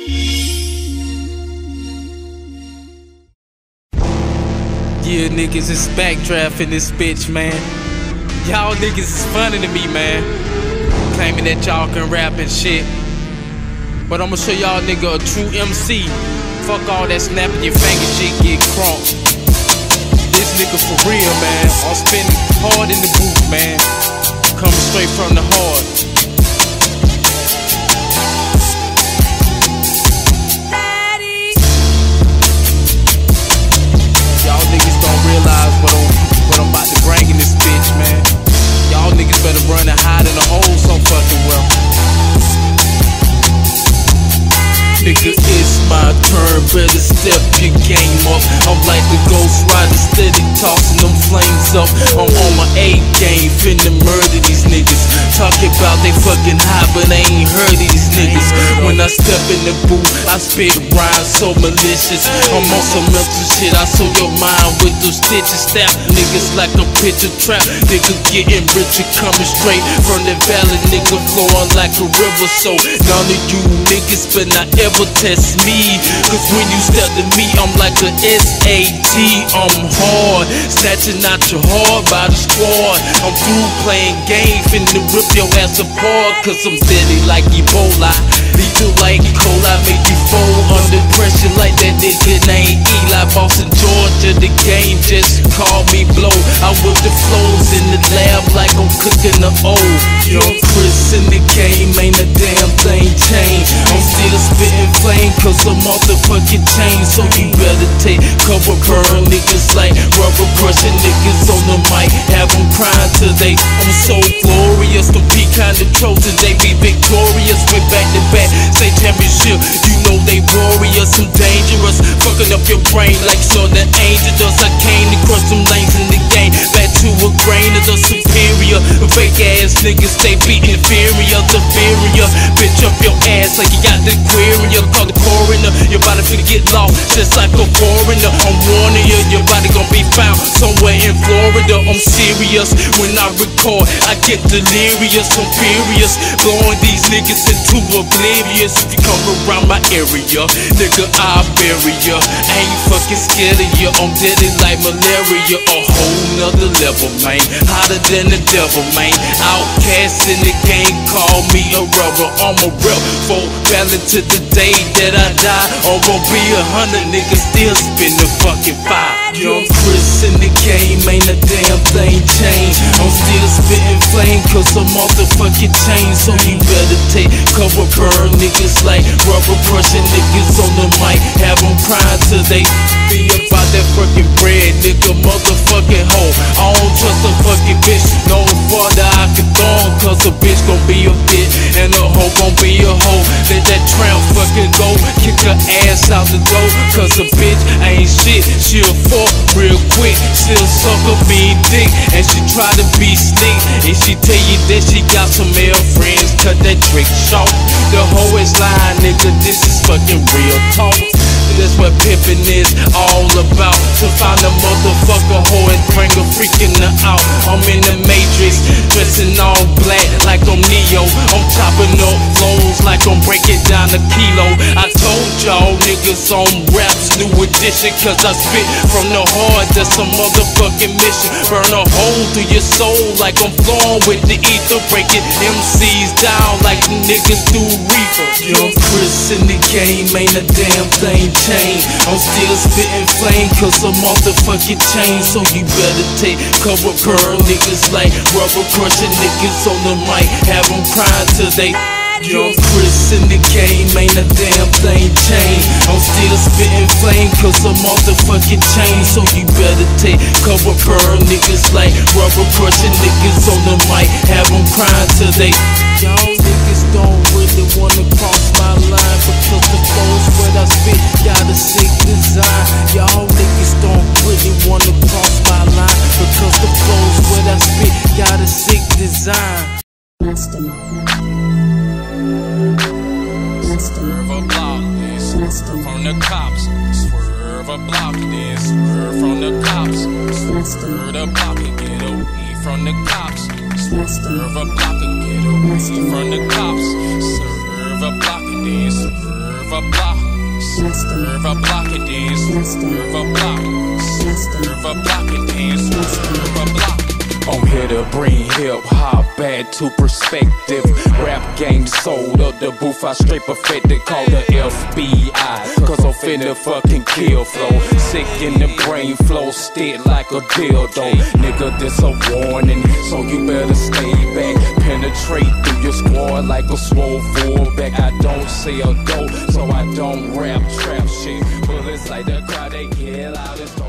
Yeah, niggas is backdraft in this bitch, man. Y'all niggas is funny to me, man. Claiming that y'all can rap and shit. But I'ma show y'all nigga a true MC. Fuck all that snapping your fingers shit, get crunk. This nigga for real, man. I'm spinning hard in the booth, man. Coming straight from the heart. Y'all niggas don't realize what I'm about to bring in this bitch, man. Y'all niggas better run and hide in a hole so fucking well. Nigga, it's my turn, better step your game up. I'm like the Ghost Rider, steady tossing them flames up. I'm on my A game, finna murder these niggas. Talking about they fucking high, but I ain't heard of these niggas. When I step in the booth, I spit rhymes so malicious. I'm on some mental shit, I sew your mind with those stitches. Stab niggas like a picture trap. Nigga getting richer, coming straight from the valley. Nigga flowing like a river. So none of you niggas better not ever test me. Cause when you step to me, I'm like a SAT. I'm hard, snatching out your heart by the squad. I'm through playing game, finna rip your ass apart. Cause I'm deadly like Ebola, lethal like E. coli. Make you fold under pressure like that nigga named Eli. Boston, Georgia, the game just call me Blow. I whip the flows in the lab like I'm cooking the O. Young Chris in the game, ain't a damn thing changed. I'm still spitting flame cause I'm off the fucking chain. So you better take cover, burn niggas like rubber, crushing niggas on the mic. Have them crying today. I'm so glorious, compete kind of Trojans, they be victorious. We're back to back, say championship. You know they warriors, some dangerous. Fucking up your brain like so the angel does. I came to crush them lanes in the game. Back to a grain of the superior. Fake ass niggas, they be inferior, superior. Bitch up your ass like you got the aquarium. Call the coroner, your body finna get lost just like a foreigner. I'm warning you, your body gon' be found somewhere in Florida. I'm serious, when I record, I get delirious. I'm furious, blowing these niggas into oblivious. If you come around my area, nigga, I'll bury ya. I ain't fucking scared of you, I'm deadly like malaria. A whole nother level, man, hotter than the devil, man. Outcast in the game, call me a rubber. I'm a rep for valid to the day that I die. Or gon' be 100 niggas still spin the fucking fire. Young Chris in the game, ain't a damn thing changed. I'm still spitting flame cause I'm off the fucking chain. So you better take cover, burn niggas like rubber, crushing niggas on the mic. Have them crying till they be about that fucking bread, nigga, motherfucking hoe. I don't trust a fucking bitch, no farther I can throw on. Cause a bitch gon' be a bitch and a hoe gon' be a hoe. Let that tramp fucking go, kick her ass out the door. Cause a bitch ain't shit, she'll fuck real quick. She'll suck a mean dick and she try to be slick. And she tell you that she got some male friends, cut that trick short. The hoe is lying, nigga, this is fucking real talk. That's what pimpin' is all about. To find a motherfucker hoe and bring a freakin' her out. I'm in the Matrix, dressing all black like I'm Neo. I'm chopping up flows like I'm breaking down a kilo. I told y'all niggas on raps, new edition. Cause I spit from the heart, that's a motherfucking mission. Burn a hole through your soul like I'm flowing with the ether. Breaking MCs down like niggas do reefer. Young Chris in the game, ain't a damn thing changed. I'm still spitting flame cause I'm off the fucking chain. So you better take cover, burn niggas like rubber, crushing niggas on the mic. Have them crying till they Young Chris in the game, ain't a damn thing changed. I'm still spitting flame cause I'm off the fucking chain. So you better take cover, burn niggas like rubber, crushing niggas on the mic. Have them crying till they Y'all niggas don't really wanna cross my line because the flows what I spit got a sick design. Y'all niggas don't really wanna cross my line because the flows what I spit got a sick design. Swerve a block, then swerve from the cops. Swerve a block, then swerve from the cops. Swerve a block and get away from the cops. Swerve a block and get away from the cops. Swerve a block and then swerve a block. Swerve a block it is. Swerve a block. Swerve a block it is. Swerve a block. I'm here to bring hip-hop back to perspective. Rap game sold up the booth, I straight perfected. Call the FBI, cause I'm finna fucking kill flow. Sick in the brain flow, stick like a dildo. Nigga, this a warning, so you better stay back. Penetrate through your squad like a swole fullback. I don't say a go, so I don't rap trap shit. Bullets like the crowd, they get loud as